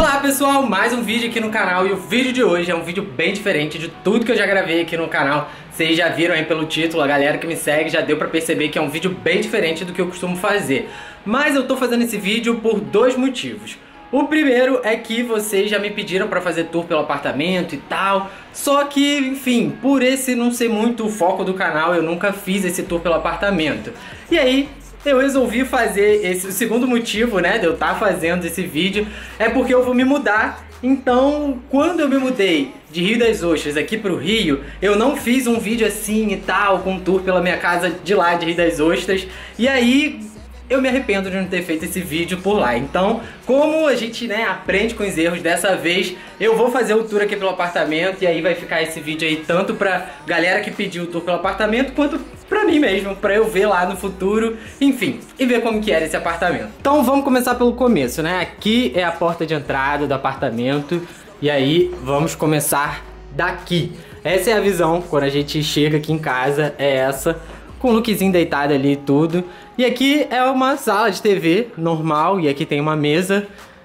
Olá pessoal, mais um vídeo aqui no canal e o vídeo de hoje é um vídeo bem diferente de tudo que eu já gravei aqui no canal. Vocês já viram aí pelo título, a galera que me segue já deu pra perceber que é um vídeo bem diferente do que eu costumo fazer. Mas eu tô fazendo esse vídeo por dois motivos. O primeiro é que vocês já me pediram pra fazer tour pelo apartamento e tal. Só que, enfim, por esse não ser muito o foco do canal, eu nunca fiz esse tour pelo apartamento. E aí eu resolvi fazer esse, o segundo motivo, né, de eu estar fazendo esse vídeo é porque eu vou me mudar. Então, quando eu me mudei de Rio das Ostras aqui pro Rio, eu não fiz um vídeo assim e tal, com um tour pela minha casa de lá de Rio das Ostras. E aí eu me arrependo de não ter feito esse vídeo por lá. Então, como a gente, né, aprende com os erros, dessa vez eu vou fazer o tour aqui pelo apartamento. E aí vai ficar esse vídeo aí tanto pra galera que pediu o tour pelo apartamento, quanto pra mim mesmo, pra eu ver lá no futuro, enfim, e ver como que era esse apartamento. Então vamos começar pelo começo, né? Aqui é a porta de entrada do apartamento. E aí vamos começar daqui. Essa é a visão quando a gente chega aqui em casa, é essa, com o lookzinho deitado ali e tudo. E aqui é uma sala de TV normal. E aqui tem uma mesa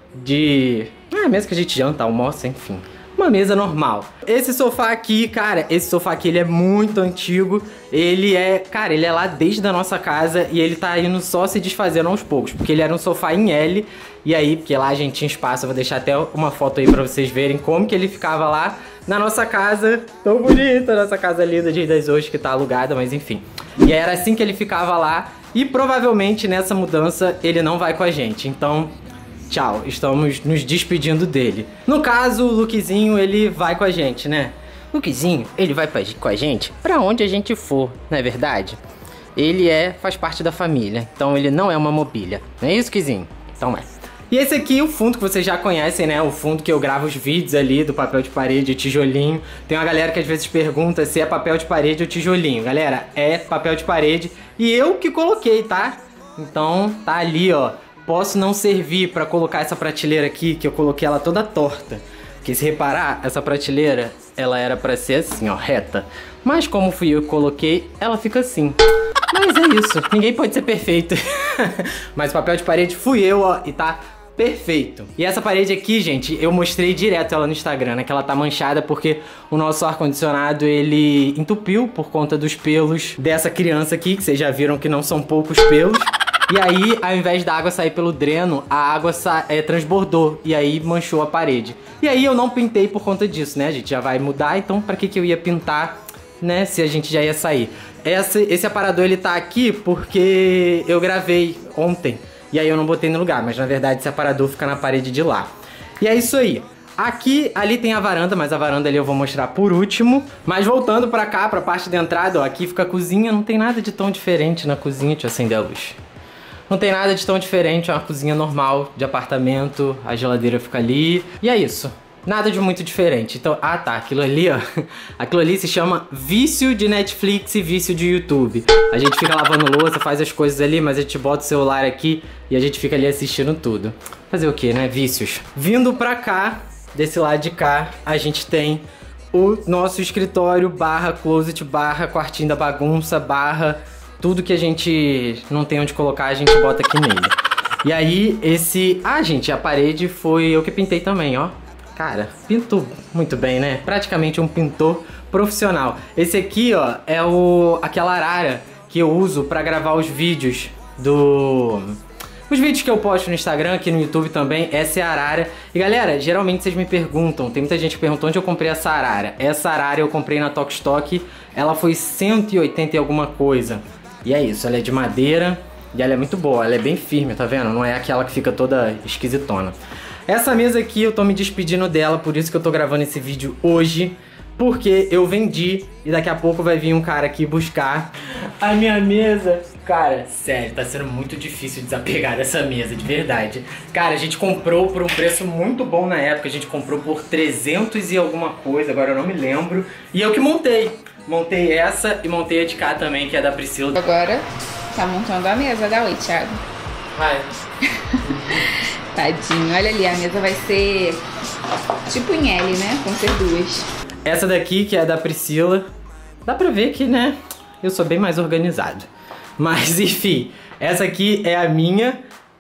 de... mesa que a gente janta, almoça, enfim. Uma mesa normal. Esse sofá aqui, cara, esse sofá aqui ele é muito antigo. Ele é, cara, ele é lá desde a nossa casa. E ele tá indo só se desfazendo aos poucos, porque ele era um sofá em L. E aí, porque lá a gente tinha espaço, eu vou deixar até uma foto aí pra vocês verem como que ele ficava lá na nossa casa. Tão bonita, nossa casa linda de Rio das Ostras, que tá alugada, mas enfim. E era assim que ele ficava lá. E provavelmente nessa mudança ele não vai com a gente. Então, tchau, estamos nos despedindo dele. No caso, o Luquezinho, ele vai com a gente, né? Luquezinho, ele vai com a gente pra onde a gente for, não é verdade? Ele faz parte da família, então ele não é uma mobília. Não é isso, Luquezinho? Então é. E esse aqui, o fundo que vocês já conhecem, né? O fundo que eu gravo os vídeos ali do papel de parede, o tijolinho. Tem uma galera que às vezes pergunta se é papel de parede ou tijolinho. Galera, é papel de parede e eu que coloquei, tá? Então tá ali, ó. Posso não servir pra colocar essa prateleira aqui, que eu coloquei ela toda torta. Porque se reparar, essa prateleira, ela era pra ser assim, ó, reta. Mas como fui eu que coloquei, ela fica assim. Mas é isso, ninguém pode ser perfeito. Mas o papel de parede fui eu, ó, e tá perfeito. E essa parede aqui, gente, eu mostrei direto ela no Instagram, né? Que ela tá manchada porque o nosso ar-condicionado, ele entupiu por conta dos pelos dessa criança aqui, que vocês já viram que não são poucos pelos. E aí, ao invés da água sair pelo dreno, a água transbordou e aí manchou a parede. E aí eu não pintei por conta disso, né? A gente já vai mudar, então pra que eu ia pintar, né? Se a gente já ia sair. Esse aparador, ele tá aqui porque eu gravei ontem. E aí eu não botei no lugar, mas na verdade esse aparador fica na parede de lá. E é isso aí. Aqui, ali tem a varanda, mas a varanda ali eu vou mostrar por último. Mas voltando pra cá, pra parte da entrada, ó, aqui fica a cozinha. Não tem nada de tão diferente na cozinha. Deixa eu acender a luz. Não tem nada de tão diferente, é uma cozinha normal de apartamento. A geladeira fica ali. E é isso. Nada de muito diferente. Então, tá, aquilo ali, ó. Aquilo ali se chama vício de Netflix e vício de YouTube. A gente fica lavando louça, faz as coisas ali, mas a gente bota o celular aqui e a gente fica ali assistindo tudo. Fazer o que, né? Vícios. Vindo pra cá, desse lado de cá, a gente tem o nosso escritório barra closet, barra quartinho da bagunça, barra tudo que a gente não tem onde colocar, a gente bota aqui nele. E aí, esse... gente, a parede foi eu que pintei também, ó. Cara, pintou muito bem, né? Praticamente um pintor profissional. Esse aqui, ó, é aquela arara que eu uso pra gravar os vídeos os vídeos que eu posto no Instagram, aqui no YouTube também. Essa é a arara. E galera, geralmente vocês me perguntam, tem muita gente que pergunta onde eu comprei essa arara. Essa arara eu comprei na Tok Stock. Ela foi 180 e alguma coisa. E é isso, ela é de madeira e ela é muito boa, ela é bem firme, tá vendo? Não é aquela que fica toda esquisitona. Essa mesa aqui eu tô me despedindo dela, por isso que eu tô gravando esse vídeo hoje. Porque eu vendi e daqui a pouco vai vir um cara aqui buscar a minha mesa. Cara, sério, tá sendo muito difícil desapegar dessa mesa, de verdade. Cara, a gente comprou por um preço muito bom na época. A gente comprou por 300 e alguma coisa, agora eu não me lembro. E eu que montei. Montei essa e montei a de cá também, que é da Priscila. Agora tá montando a mesa, dá oi, Thiago. Vai. Tadinho, olha ali, a mesa vai ser tipo em L, né? Vão ser duas. Essa daqui, que é da Priscila, dá pra ver que, né, eu sou bem mais organizado. Mas, enfim, essa aqui é a minha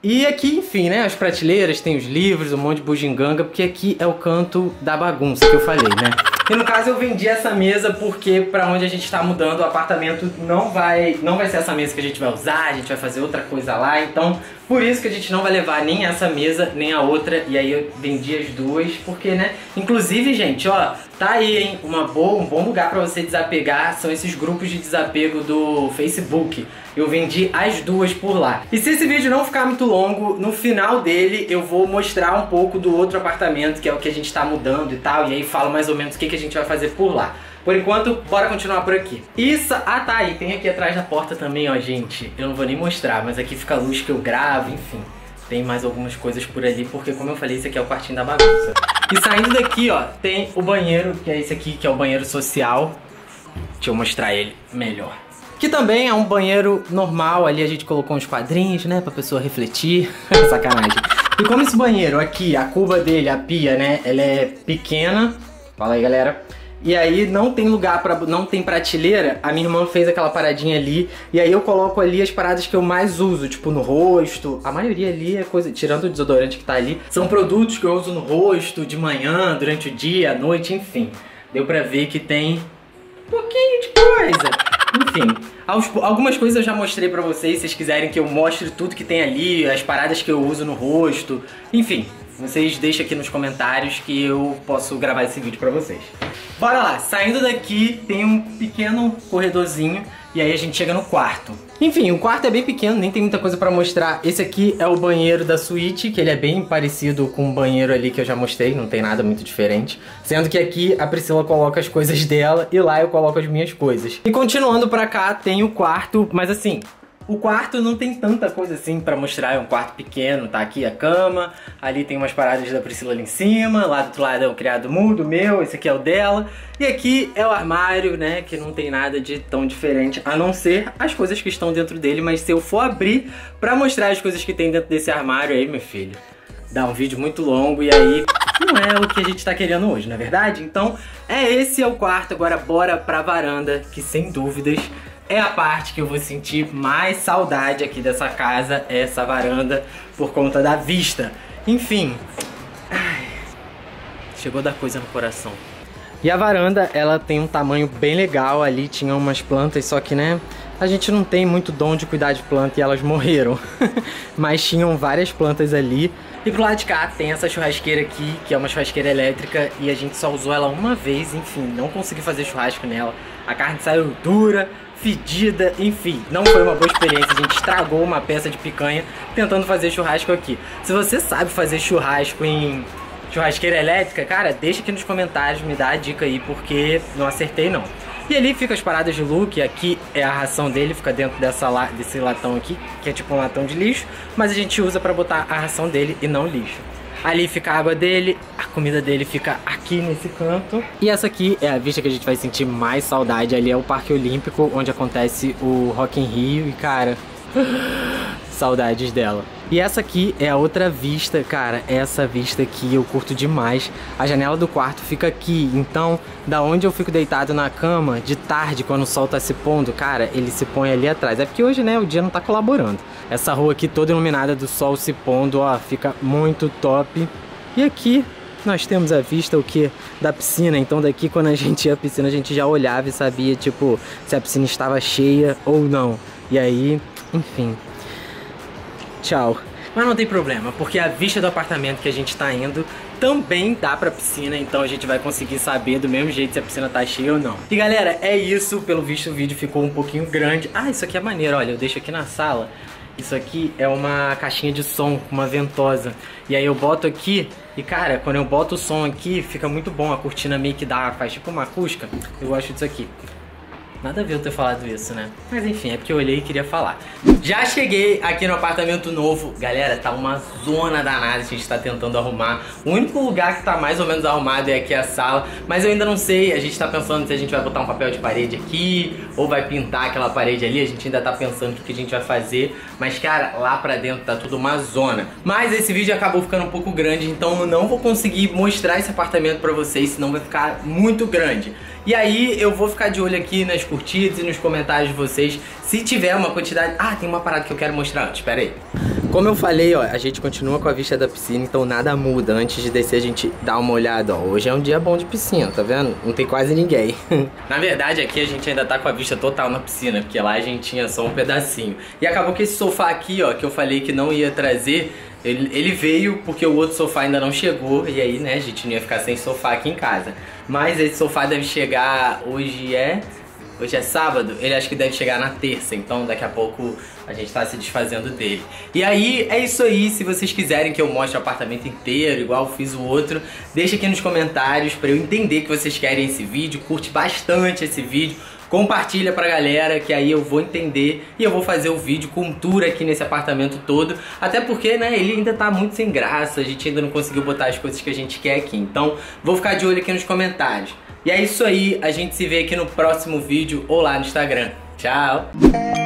E aqui, enfim, né, as prateleiras, tem os livros, um monte de bugiganga, porque aqui é o canto da bagunça que eu falei, né? E no caso eu vendi essa mesa porque pra onde a gente tá mudando o apartamento não vai ser essa mesa que a gente vai usar, a gente vai fazer outra coisa lá, então por isso que a gente não vai levar nem essa mesa, nem a outra, e aí eu vendi as duas, porque, né, inclusive, gente, ó, tá aí, hein, um bom lugar pra você desapegar, são esses grupos de desapego do Facebook. Eu vendi as duas por lá. E se esse vídeo não ficar muito longo, no final dele eu vou mostrar um pouco do outro apartamento, que é o que a gente tá mudando e tal, e aí falo mais ou menos o que a gente vai fazer por lá. Por enquanto, bora continuar por aqui. Isso, tá aí, tem aqui atrás da porta também, ó, gente. Eu não vou nem mostrar, mas aqui fica a luz que eu gravo, enfim. Tem mais algumas coisas por ali, porque como eu falei, esse aqui é o quartinho da bagunça. E saindo daqui, ó, tem o banheiro, que é esse aqui, que é o banheiro social. Deixa eu mostrar ele melhor. Que também é um banheiro normal, ali a gente colocou uns quadrinhos, né, pra pessoa refletir. Sacanagem. E como esse banheiro aqui, a cuba dele, a pia, né, ela é pequena. Fala aí, galera. E aí não tem lugar não tem prateleira, a minha irmã fez aquela paradinha ali, e aí eu coloco ali as paradas que eu mais uso, tipo no rosto. A maioria ali é coisa, tirando o desodorante que tá ali, são produtos que eu uso no rosto, de manhã, durante o dia, à noite, enfim. Deu pra ver que tem um pouquinho de coisa. Enfim, algumas coisas eu já mostrei pra vocês, se vocês quiserem que eu mostre tudo que tem ali, as paradas que eu uso no rosto, enfim. Vocês deixem aqui nos comentários que eu posso gravar esse vídeo pra vocês. Bora lá, saindo daqui tem um pequeno corredorzinho e aí a gente chega no quarto. Enfim, o quarto é bem pequeno, nem tem muita coisa pra mostrar. Esse aqui é o banheiro da suíte, que ele é bem parecido com o banheiro ali que eu já mostrei, não tem nada muito diferente. Sendo que aqui a Priscila coloca as coisas dela e lá eu coloco as minhas coisas. E continuando pra cá tem o quarto, mas assim... O quarto não tem tanta coisa assim pra mostrar, é um quarto pequeno, tá aqui a cama, ali tem umas paradas da Priscila ali em cima, lá do outro lado é o criado mudo meu, esse aqui é o dela, e aqui é o armário, né, que não tem nada de tão diferente, a não ser as coisas que estão dentro dele, mas se eu for abrir pra mostrar as coisas que tem dentro desse armário aí, meu filho, dá um vídeo muito longo e aí não é o que a gente tá querendo hoje, não é verdade? Então, esse é o quarto, agora bora pra varanda, que sem dúvidas... é a parte que eu vou sentir mais saudade aqui dessa casa, é essa varanda, por conta da vista. Enfim, chegou a dar coisa no coração. E a varanda, ela tem um tamanho bem legal, ali tinha umas plantas, só que, né, a gente não tem muito dom de cuidar de planta e elas morreram. Mas tinham várias plantas ali. E pro lado de cá tem essa churrasqueira aqui, que é uma churrasqueira elétrica, e a gente só usou ela uma vez, enfim, não consegui fazer churrasco nela. A carne saiu dura, fedida, enfim, não foi uma boa experiência, a gente estragou uma peça de picanha tentando fazer churrasco aqui. Se você sabe fazer churrasco em churrasqueira elétrica, cara, deixa aqui nos comentários, me dá a dica aí, porque não acertei não. E ali fica as paradas de Luke, aqui é a ração dele, fica dentro desse latão aqui, que é tipo um latão de lixo, mas a gente usa pra botar a ração dele e não lixo. Ali fica a água dele, a comida dele fica aqui nesse canto. E essa aqui é a vista que a gente vai sentir mais saudade, ali é o Parque Olímpico, onde acontece o Rock in Rio, e cara... saudades dela. E essa aqui é a outra vista, cara, essa vista aqui eu curto demais. A janela do quarto fica aqui, então da onde eu fico deitado na cama, de tarde, quando o sol tá se pondo, cara, ele se põe ali atrás. É porque hoje, né, o dia não tá colaborando. Essa rua aqui toda iluminada do sol se pondo, ó, fica muito top. E aqui nós temos a vista, o que? Da piscina. Então daqui, quando a gente ia à piscina, a gente já olhava e sabia, tipo, se a piscina estava cheia ou não. E aí, enfim... tchau. Mas não tem problema, porque a vista do apartamento que a gente tá indo também dá pra piscina, então a gente vai conseguir saber do mesmo jeito se a piscina tá cheia ou não. E galera, é isso, pelo visto o vídeo ficou um pouquinho grande. Ah, isso aqui é maneiro, olha, eu deixo aqui na sala. Isso aqui é uma caixinha de som, uma ventosa. E aí eu boto aqui, e cara, quando eu boto o som aqui, fica muito bom, a cortina meio que dá, faz tipo uma acústica. Eu gosto disso aqui. Nada a ver eu ter falado isso, né? Mas enfim, é porque eu olhei e queria falar. Já cheguei aqui no apartamento novo. Galera, tá uma zona danada, a gente tá tentando arrumar. O único lugar que tá mais ou menos arrumado é aqui a sala. Mas eu ainda não sei, a gente tá pensando se a gente vai botar um papel de parede aqui ou vai pintar aquela parede ali. A gente ainda tá pensando o que a gente vai fazer. Mas cara, lá pra dentro tá tudo uma zona. Mas esse vídeo acabou ficando um pouco grande, então eu não vou conseguir mostrar esse apartamento pra vocês, senão vai ficar muito grande. E aí eu vou ficar de olho aqui nas curtidas e nos comentários de vocês. Se tiver uma quantidade... Ah, tem uma parada que eu quero mostrar antes, pera aí. Como eu falei, ó, a gente continua com a vista da piscina, então nada muda. Antes de descer a gente dá uma olhada, ó. Hoje é um dia bom de piscina, tá vendo? Não tem quase ninguém. Na verdade, aqui a gente ainda tá com a vista total na piscina, porque lá a gente tinha só um pedacinho. E acabou que esse sofá aqui, ó, que eu falei que não ia trazer, ele veio porque o outro sofá ainda não chegou. E aí, né, a gente não ia ficar sem sofá aqui em casa. Mas esse sofá deve chegar hoje é sábado, ele acho que deve chegar na terça, então daqui a pouco a gente tá se desfazendo dele. E aí, é isso aí, se vocês quiserem que eu mostre o apartamento inteiro, igual eu fiz o outro, deixa aqui nos comentários pra eu entender que vocês querem esse vídeo, curte bastante esse vídeo, compartilha pra galera, que aí eu vou entender e eu vou fazer o vídeo com tour aqui nesse apartamento todo. Até porque, né, ele ainda tá muito sem graça, a gente ainda não conseguiu botar as coisas que a gente quer aqui. Então, vou ficar de olho aqui nos comentários. E é isso aí, a gente se vê aqui no próximo vídeo ou lá no Instagram. Tchau!